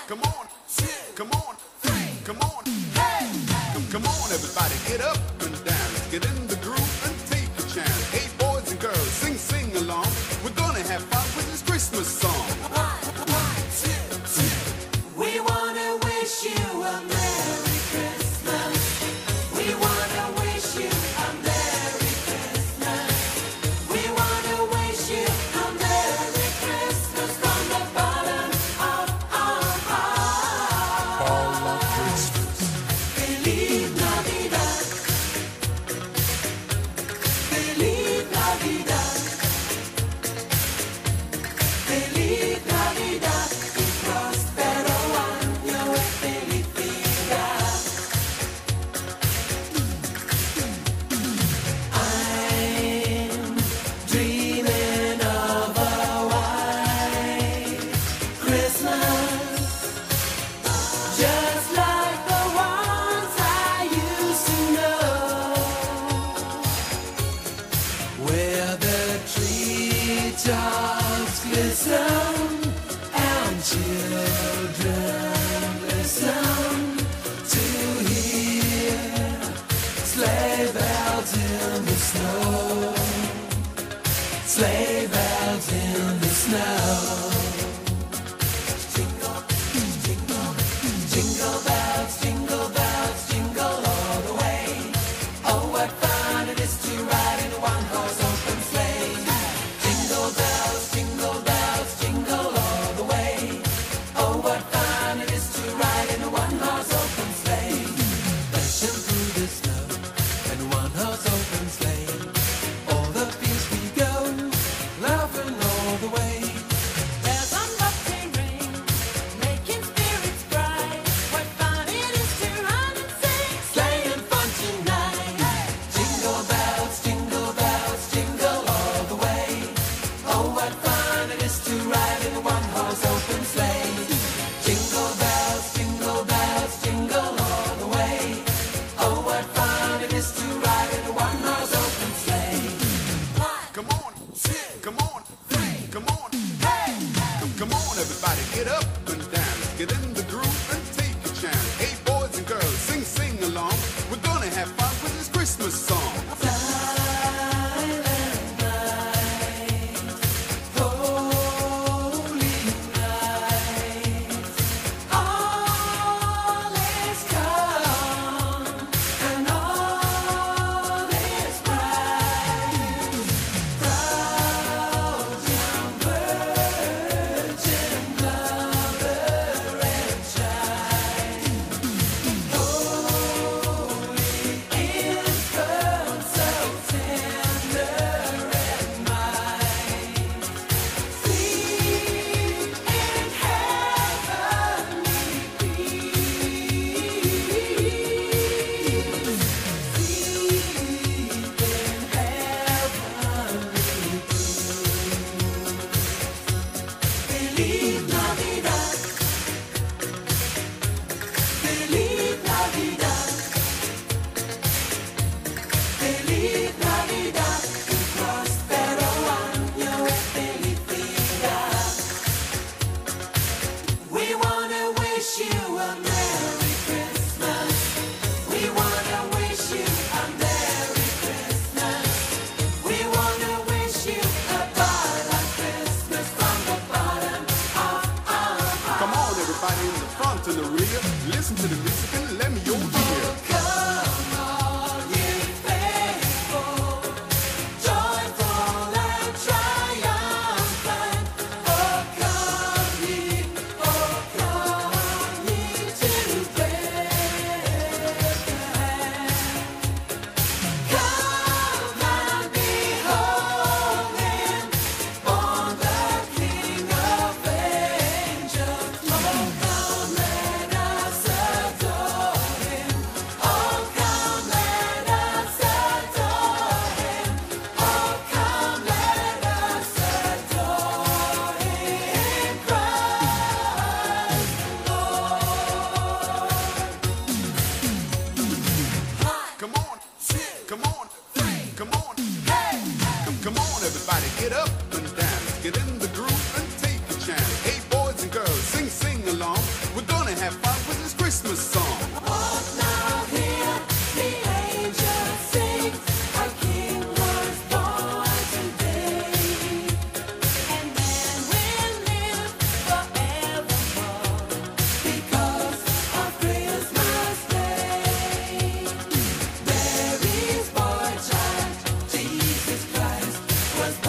Come on, come on, come on, hey! Come on, everybody, get up and dance. Get in the groove and take a chance. Hey, boys and girls, sing along. We're gonna have fun with this Christmas song. One, two. We wanna wish you a Merry Christmas. We wanna wish you a Merry Christmas. We wanna wish you a Merry Christmas from the bottom of our heart. All of Christmas. Feliz Navidad. Feliz Navidad. Feliz Navidad y próspero año de felicidad. I'm dreaming of a white Christmas, just like the ones I used to know, where the treetops glisten and children listen to hear sleigh bells in the snow, sleigh bells in the snow. Jingle, jingle, jingle bells, jingle all the way. Oh, what fun it is to ride in a one-horse open sleigh. Jingle bells, jingle all the way. Oh, what fun it is to ride in a one-horse open sleigh. Dashing through the snow in a one-horse open sleigh. All the fields we go, laughing all the way. Bells on bobtail ring, making spirits bright. What fun it is to run and sing, sleighing fun tonight. Jingle bells, jingle all the way. Oh, what fun it is to ride in a one-horse open sleigh. Jingle bells, jingle all the way. Oh, what fun it is to ride in a one-horse open sleigh. Come on, come on, come on, hey! Come on, everybody, get up and dance. Get in the groove and take a chance. Hey, boys and girls, sing along. We're gonna have fun with this Christmas song. Silent night, holy night, all is calm and all is bright. Proud young virgin mother and child, holy infant so tender and mild, sleep in heavenly peace, sleep in heavenly peace. Feliz Navidad, Feliz Navidad, Feliz Navidad, un próspero año de felicidad. We wanna wish you a Merry Christmas. We wanna wish you a Merry Christmas. We wanna wish you a Bottom Christmas from the bottom of our heart. Come on, everybody in the front and the rear. Listen to the music and let me your ear. Come all ye faithful, joyful and triumphant. Oh, come ye to Bethlehem. Come and behold him, born the King of angels. Oh, come let us adore him. Oh, come let us adore him. Oh, come let us adore him, Christ the Lord. Come on, come on, come on, hey! Come on, everybody, get up and dance. Get in the groove and take a chance. Hey, boys and girls, sing along. We're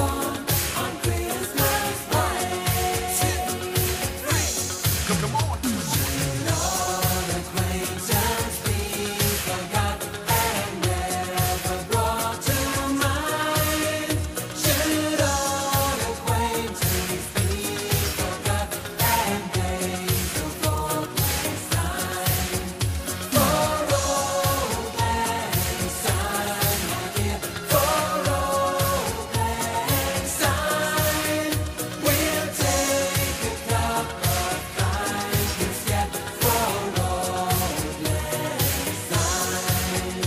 born on Christmas Day. Come on. Should all acquaintance be forgot and never brought to mind? Should all acquaintance be forgot and days of old lang syne? For old lang syne, my dear, for old lang syne, we'll take a cup of kindness yet for old lang syne.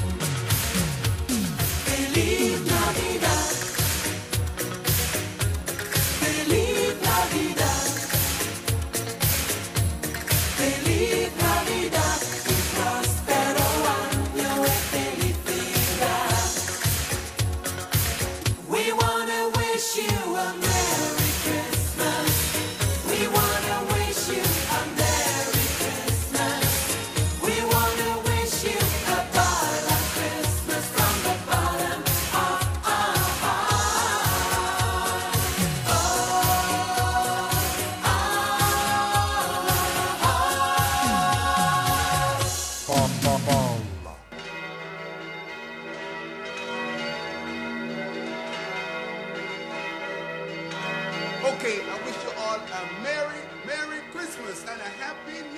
Feliz Navidad, Feliz Navidad, Feliz Navidad, y prospero año de felicidad. We wanna wish you a Merry Christmas. We wanna wish you a Merry Christmas. We wanna wish you a bottom Christmas from the bottom of our heart. Okay, I wish you all a Merry Christmas and a Happy